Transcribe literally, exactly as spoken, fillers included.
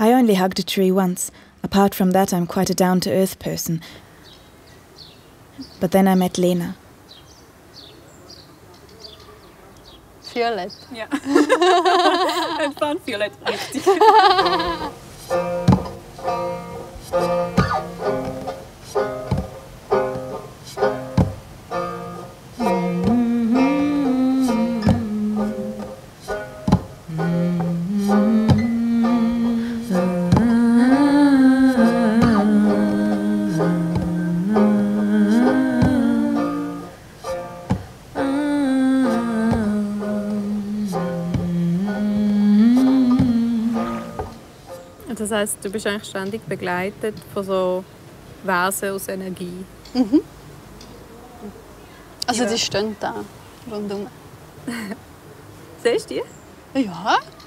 I only hugged a tree once. Apart from that, I'm quite a down-to-earth person. But then I met Lena. Violett. Ja. Entfernt Violett, richtig. Das heisst, du bist eigentlich ständig begleitet von so Wesen aus Energie. Mhm. Also die stehen da rundum. Siehst du die? Ja.